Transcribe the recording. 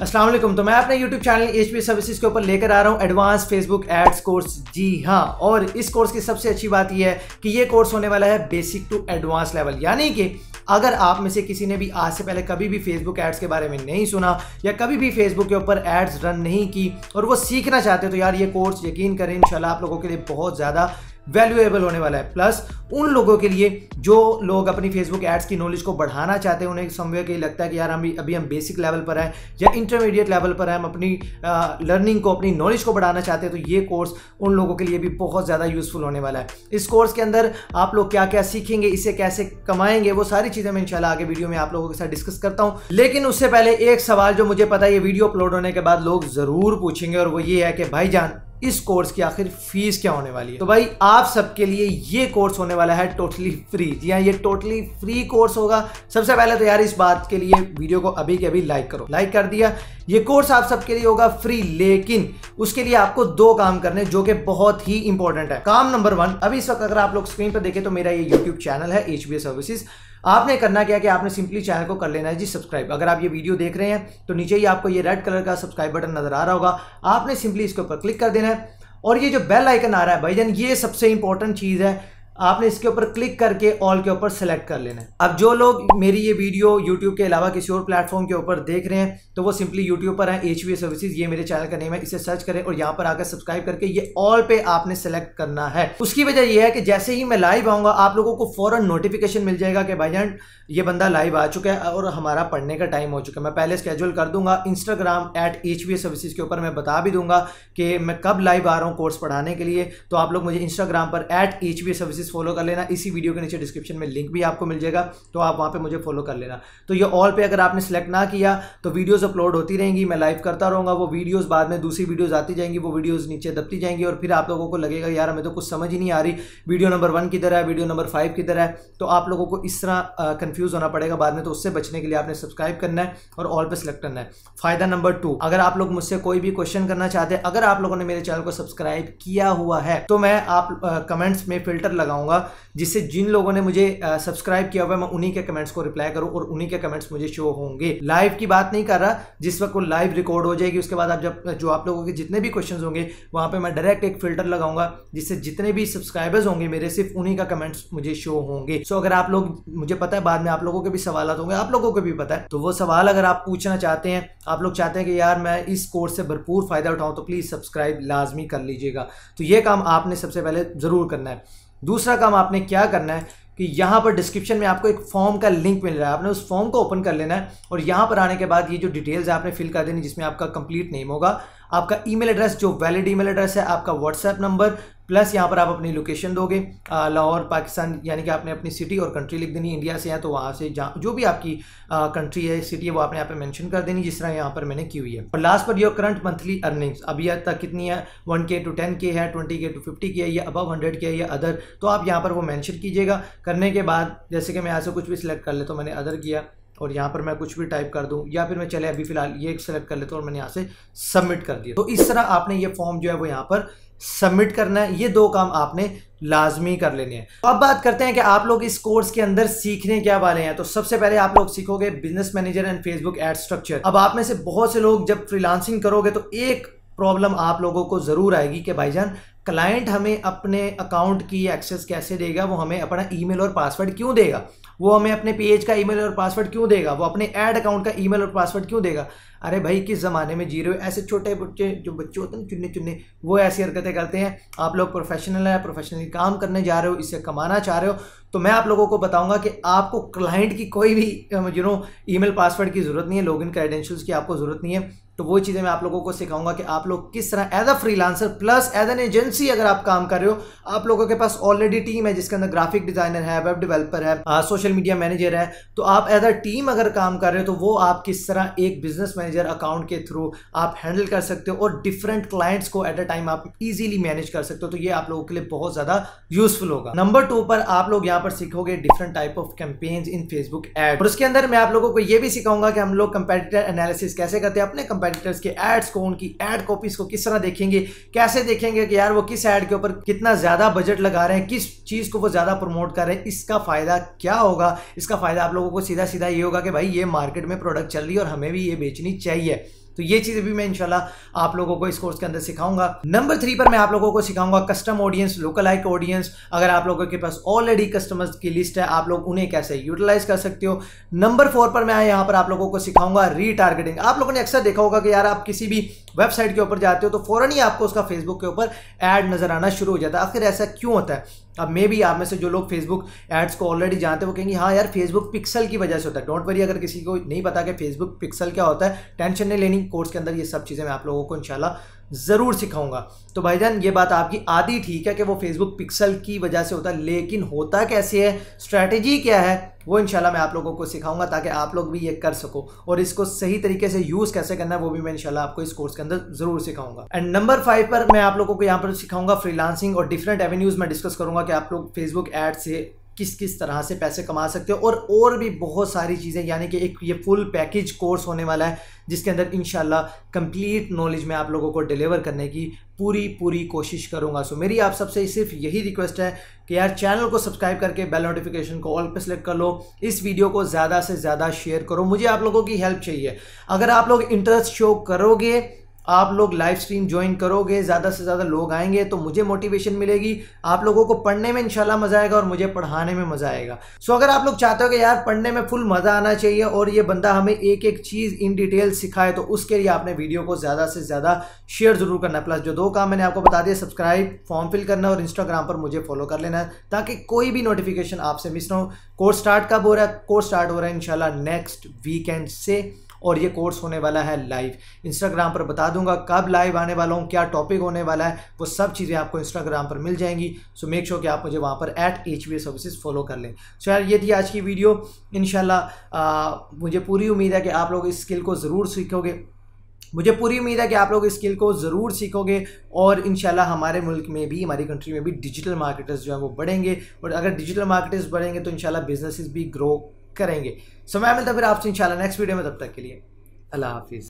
अस्सलाम वालेकुम। तो मैं अपने YouTube चैनल एचपी सर्विसेज के ऊपर लेकर आ रहा हूँ एडवांस फेसबुक एड्स कोर्स। जी हाँ, और इस कोर्स की सबसे अच्छी बात यह है कि ये कोर्स होने वाला है बेसिक टू एडवांस लेवल, यानी कि अगर आप में से किसी ने भी आज से पहले कभी भी फेसबुक एड्स के बारे में नहीं सुना या कभी भी फेसबुक के ऊपर एड्स रन नहीं की और वो सीखना चाहते हो तो यार ये कोर्स यकीन करें इंशाल्लाह आप लोगों के लिए बहुत ज़्यादा वैल्यूएबल होने वाला है। प्लस उन लोगों के लिए जो लोग अपनी फेसबुक एड्स की नॉलेज को बढ़ाना चाहते हैं, उन्हें समझे कि लगता है कि यार अभी हम बेसिक लेवल पर हैं या इंटरमीडिएट लेवल पर हैं, हम अपनी लर्निंग को अपनी नॉलेज को बढ़ाना चाहते हैं, तो ये कोर्स उन लोगों के लिए भी बहुत ज़्यादा यूजफुल होने वाला है। इस कोर्स के अंदर आप लोग क्या क्या सीखेंगे, इसे कैसे कमाएंगे, वो सारी चीज़ें मैं इंशाल्लाह आगे वीडियो में आप लोगों के साथ डिस्कस करता हूँ। लेकिन उससे पहले एक सवाल जो मुझे पता है ये वीडियो अपलोड होने के बाद लोग ज़रूर पूछेंगे, और वो ये है कि भाईजान इस कोर्स की आखिर फीस क्या होने वाली है। तो भाई आप सबके लिए ये कोर्स होने वाला है टोटली फ्री। जी हाँ, ये टोटली फ्री कोर्स होगा। सबसे पहले तो यार इस बात के लिए वीडियो को अभी के अभी लाइक करो। लाइक कर दिया, ये कोर्स आप सबके लिए होगा फ्री, लेकिन उसके लिए आपको दो काम करने जो कि बहुत ही इंपॉर्टेंट है। काम नंबर 1, अभी इस वक्त अगर आप लोग स्क्रीन पर देखें तो मेरा ये यूट्यूब चैनल है एचबी सर्विसेज। आपने करना क्या कि आपने सिंपली चैनल को कर लेना है जी सब्सक्राइब। अगर आप ये वीडियो देख रहे हैं तो नीचे ही आपको ये रेड कलर का सब्सक्राइब बटन नजर आ रहा होगा, आपने सिंपली इसके ऊपर क्लिक कर देना है। और ये जो बेल आइकन आ रहा है भाईजान, ये सबसे इंपॉर्टेंट चीज है, आपने इसके ऊपर क्लिक करके ऑल के ऊपर सेलेक्ट कर लेना है। अब जो लोग मेरी ये वीडियो यूट्यूब के अलावा किसी और प्लेटफॉर्म के ऊपर देख रहे हैं तो वो सिंपली यूट्यूब पर है एचबी सर्विसेज, ये मेरे चैनल का नेम है, इसे सर्च करें और यहाँ पर आकर सब्सक्राइब करके ये ऑल पे आपने सेलेक्ट करना है। उसकी वजह यह है कि जैसे ही मैं लाइव आऊंगा आप लोगों को फौरन नोटिफिकेशन मिल जाएगा कि भाईजान ये बंदा लाइव आ चुका है और हमारा पढ़ने का टाइम हो चुका है। मैं पहले स्केड्यूल कर दूंगा इंस्टाग्राम @HBA सर्विसेज के ऊपर, मैं बता भी दूंगा कि मैं कब लाइव आ रहा हूँ कोर्स पढ़ाने के लिए। तो आप लोग मुझे इंस्टाग्राम पर @HBA सर्विसेज फॉलो कर लेना। इसी वीडियो के नीचे डिस्क्रिप्शन में लिंक भी आपको मिल जाएगा, तो आप वहाँ पे मुझे फॉलो कर लेना। तो ये ऑल पे अगर आपने सेलेक्ट ना किया तो वीडियोस अपलोड होती रहेंगी, मैं लाइव करता रहूँगा, वो वीडियोस बाद में दूसरी वीडियोस आती जाएंगी, वो वीडियोस नीचे दबती जाएंगी और फिर आप लोगों को लगेगा यार हमें तो कुछ समझ ही नहीं आ रही, वीडियो नंबर 1 किधर है, वीडियो नंबर 5 किधर है। तो आप लोगों को इस तरह कंफ्यूज होना पड़ेगा बाद में। तो उससे बचने के लिए आपने सब्सक्राइब करना है और ऑल पे सेलेक्ट करना है। फायदा नंबर 2, अगर आप लोग मुझसे कोई भी क्वेश्चन करना चाहते हैं, अगर आप लोगों ने मेरे चैनल को सब्सक्राइब किया हुआ है तो मैं आप कमेंट्स में फिल्टर लगाऊंगा जिससे जिन लोगों ने मुझे सब्सक्राइब किया हुआ है मैं उन्हीं के कमेंट्स को रिप्लाई करूं और उन्हीं के कमेंट्स मुझे शो होंगे। लाइव की बात नहीं कर रहा, जिस वक्त वो लाइव रिकॉर्ड हो जाएगी उसके बाद आप जो आप लोगों के जितने भी क्वेश्चंस होंगे वहां पे मैं डायरेक्ट एक फिल्टर लगाऊंगा जिससे जितने भी सब्सक्राइबर्स होंगे मेरे सिर्फ उन्हीं का कमेंट्स मुझे शो होंगे। सो अगर आप लोग, मुझे पता है बाद में आप लोगों के भी सवाल होंगे, आप लोगों को भी पता है, तो वो सवाल अगर आप पूछना चाहते हैं, आप लोग चाहते हैं कि यार मैं इस कोर्स से भरपूर फायदा उठाऊं, तो प्लीज सब्सक्राइब लाजमी कर लीजिएगा। तो ये काम आपने सबसे पहले जरूर करना है। दूसरा काम आपने क्या करना है कि यहाँ पर डिस्क्रिप्शन में आपको एक फॉर्म का लिंक मिल रहा है, आपने उस फॉर्म को ओपन कर लेना है और यहाँ पर आने के बाद ये जो डिटेल्स है आपने फिल कर देनी, जिसमें आपका कंप्लीट नेम होगा, आपका ईमेल एड्रेस जो वैलिड ईमेल एड्रेस है, आपका व्हाट्सएप नंबर, प्लस यहाँ पर आप अपनी लोकेशन दोगे लाहौर पाकिस्तान, यानी कि आपने अपनी सिटी और कंट्री लिख देनी। इंडिया से है तो वहाँ से जो भी आपकी कंट्री है, सिटी है, वो आपने यहाँ पे मेंशन कर देनी, जिस तरह यहाँ पर मैंने की हुई है। और last per your current monthly earnings अभी तक कितनी है, 1K to 10K है, 20K to 50K है, या अबव 100K है या अदर, तो आप यहाँ पर वो मेंशन कीजिएगा। करने के बाद जैसे कि मैं यहाँ से कुछ भी सिलेक्ट कर ले, तो मैंने अदर किया और यहाँ पर मैं कुछ भी टाइप कर दूं, या फिर मैं चले अभी फिलहाल ये सेलेक्ट कर लेता हूँ और मैंने यहाँ से सबमिट कर दिया। तो इस तरह आपने ये फॉर्म जो है वो यहाँ पर सबमिट करना है। ये दो काम आपने लाजमी कर लेने हैं। तो अब बात करते हैं कि आप लोग इस कोर्स के अंदर सीखने क्या वाले हैं। तो सबसे पहले आप लोग सीखोगे business manager and Facebook ad structure. अब आप में से बहुत से लोग जब फ्रीलांसिंग करोगे तो एक प्रॉब्लम आप लोगों को जरूर आएगी कि भाईजान क्लाइंट हमें अपने अकाउंट की एक्सेस कैसे देगा, वो हमें अपना ईमेल और पासवर्ड क्यों देगा, वो हमें अपने पेज का ईमेल और पासवर्ड क्यों देगा, वो अपने ऐड अकाउंट का ईमेल और पासवर्ड क्यों देगा। अरे भाई किस ज़माने में जी रहे हो? ऐसे छोटे बच्चे जो बच्चे होते हैं चुन्ने चुन्ने, वो ऐसी हरकतें करते हैं। आप लोग प्रोफेशनल है, प्रोफेशनली काम करने जा रहे हो, इससे कमाना चाह रहे हो, तो मैं आप लोगों को बताऊंगा कि आपको क्लाइंट की कोई भी ईमेल पासवर्ड की ज़रूरत नहीं है, लॉगिन क्रेडेंशियल्स की आपको ज़रूरत नहीं है। तो वो चीज़ें मैं आप लोगों को सिखाऊंगा कि आप लोग किस तरह as a freelancer plus as an agency अगर आप काम कर रहे हो, आप लोगों के पास ऑलरेडी टीम है जिसके अंदर ग्राफिक डिजाइनर है, वेब डेवलपर है, सोशल मीडिया मैनेजर है, तो आप एज अ टीम अगर काम कर रहे हो तो वो आप किस तरह एक बिजनेस मैनेजर अकाउंट के थ्रू आप हैंडल कर सकते हो और डिफरेंट क्लाइंट्स को एट अ टाइम आप इजीली मैनेज कर सकते हो। तो ये आप लोगों के लिए बहुत ज्यादा यूजफुल होगा। नंबर 2 पर आप लोग यहाँ पर सीखोगे different type of campaigns in Facebook ad, और उसके अंदर मैं आप लोगों को ये भी सिखाऊंगा कि हम लोग कंपेटिटर एनालिसिस कैसे करते हैं, अपने कंपेटिटर्स के एड्स को, उनकी एड कॉपीज को किस तरह देखेंगे, कैसे देखेंगे कि यार वो किस एड के ऊपर कितना ज्यादा बजट लगा रहे हैं, किस चीज को वो ज्यादा प्रमोट कर रहे हैं, इसका फायदा क्या होगा। इसका फायदा आप लोगों को सीधा सीधा ये होगा कि भाई ये मार्केट में प्रोडक्ट चल रही है और हमें भी ये बेचनी चाहिए। तो ये चीजें भी मैं इंशाल्लाह आप लोगों को इस कोर्स के अंदर सिखाऊंगा। नंबर 3 पर मैं आप लोगों को सिखाऊंगा custom audience, lookalike audience. अगर आप लोगों के पास ऑलरेडी कस्टमर्स की लिस्ट है, आप लोग उन्हें कैसे यूटिलाइज कर सकते हो। नंबर 4 पर मैं यहाँ पर आप लोगों को सिखाऊंगा रीटारगेटिंग। आप लोगों ने अक्सर देखा होगा कि यार आप किसी भी वेबसाइट के ऊपर जाते हो तो फौरन ही आपको उसका फेसबुक के ऊपर ऐड नजर आना शुरू हो जाता है। आखिर ऐसा क्यों होता है? अब मे भी आप में से जो लोग फेसबुक एड्स को ऑलरेडी जानते हैं वो कहेंगे हाँ यार फेसबुक पिक्सल की वजह से होता है। डोंट वरी, अगर किसी को नहीं पता कि फेसबुक पिक्सल क्या होता है, टेंशन नहीं लेनी। कोर्स के अंदर ये सब चीज़ें मैं आप लोगों को इंशाल्लाह ज़रूर सिखाऊंगा। तो भाईजान ये बात आपकी आधी ठीक है कि वो फेसबुक पिक्सल की वजह से होता है, लेकिन होता कैसे है, स्ट्रैटेजी क्या है, वो इंशाल्लाह मैं आप लोगों को सिखाऊंगा ताकि आप लोग भी ये कर सको। और इसको सही तरीके से यूज़ कैसे करना है वो भी मैं इंशाल्लाह आपको इस कोर्स के अंदर ज़रूर सिखाऊंगा। एंड नंबर 5 पर मैं आप लोगों को यहाँ पर सिखाऊंगा फ्रीलांसिंग और डिफरेंट एवेन्यूज़ में डिस्कस करूंगा कि आप लोग फेसबुक ऐड से किस किस तरह से पैसे कमा सकते हो और भी बहुत सारी चीज़ें। यानी कि एक ये फुल पैकेज कोर्स होने वाला है जिसके अंदर इंशाल्लाह कंप्लीट नॉलेज मैं आप लोगों को डिलीवर करने की पूरी कोशिश करूंगा। सो मेरी आप सबसे सिर्फ यही रिक्वेस्ट है कि यार चैनल को सब्सक्राइब करके बेल नोटिफिकेशन को ऑल पे सेलेक्ट कर लो। इस वीडियो को ज़्यादा से ज़्यादा शेयर करो, मुझे आप लोगों की हेल्प चाहिए। अगर आप लोग इंटरेस्ट शो करोगे, आप लोग लाइव स्ट्रीम ज्वाइन करोगे, ज़्यादा से ज़्यादा लोग आएंगे तो मुझे मोटिवेशन मिलेगी, आप लोगों को पढ़ने में इंशाल्लाह मज़ा आएगा और मुझे पढ़ाने में मज़ा आएगा। सो अगर आप लोग चाहते हो कि यार पढ़ने में फुल मज़ा आना चाहिए और ये बंदा हमें एक एक चीज़ इन डिटेल सिखाए, तो उसके लिए आपने वीडियो को ज़्यादा से ज़्यादा शेयर ज़रूर करना है। प्लस जो 2 काम मैंने आपको बता दिया, सब्सक्राइब, फॉर्म फिल करना और इंस्टाग्राम पर मुझे फॉलो कर लेना है ताकि कोई भी नोटिफिकेशन आपसे मिस ना हो। कोर्स स्टार्ट कब हो रहा है? कोर्स स्टार्ट हो रहा है इंशाल्लाह नेक्स्ट वीकेंड से, और ये कोर्स होने वाला है लाइव। इंस्टाग्राम पर बता दूंगा कब लाइव आने वाला हूँ, क्या टॉपिक होने वाला है, वो सब चीज़ें आपको इंस्टाग्राम पर मिल जाएंगी। सो मेक श्योर कि आप मुझे वहाँ पर @HBA सर्विसेज फॉलो कर लें। सो यार ये थी आज की वीडियो। इंशाल्लाह मुझे पूरी उम्मीद है कि आप लोग इस स्किल को ज़रूर सीखोगे। मुझे पूरी उम्मीद है कि आप लोग इस स्किल को ज़रूर सीखोगे और इंशाल्लाह हमारे मुल्क में भी, हमारी कंट्री में भी डिजिटल मार्केटर्स जो हैं वो बढ़ेंगे। और अगर डिजिटल मार्केटर्स बढ़ेंगे तो इंशाल्लाह बिजनेसेस भी ग्रो करेंगे। सो मैं मिलता फिर आपसे इंशाल्लाह नेक्स्ट वीडियो में। तब तक के लिए अल्लाह हाफिज़।